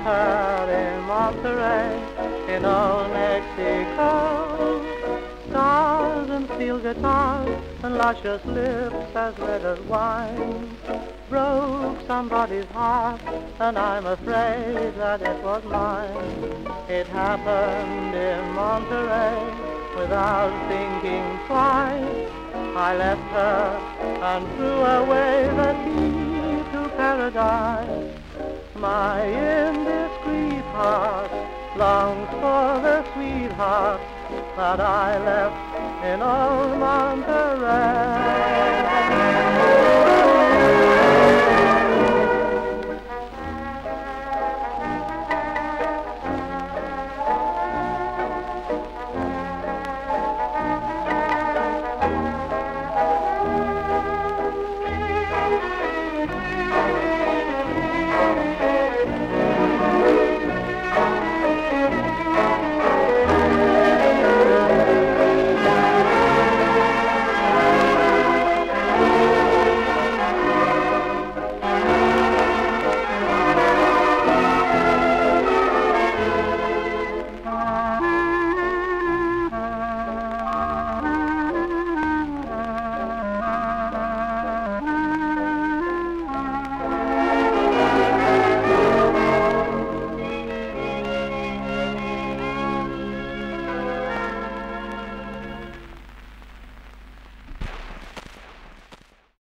her in Monterey, in old Mexico. Stars and steel guitars and luscious lips as red as wine broke somebody's heart, and I'm afraid that it was mine. It happened in Monterey without thinking twice. I left her and threw away the key to paradise. My indiscreet heart longs for the sweetheart that I left in old Monterey.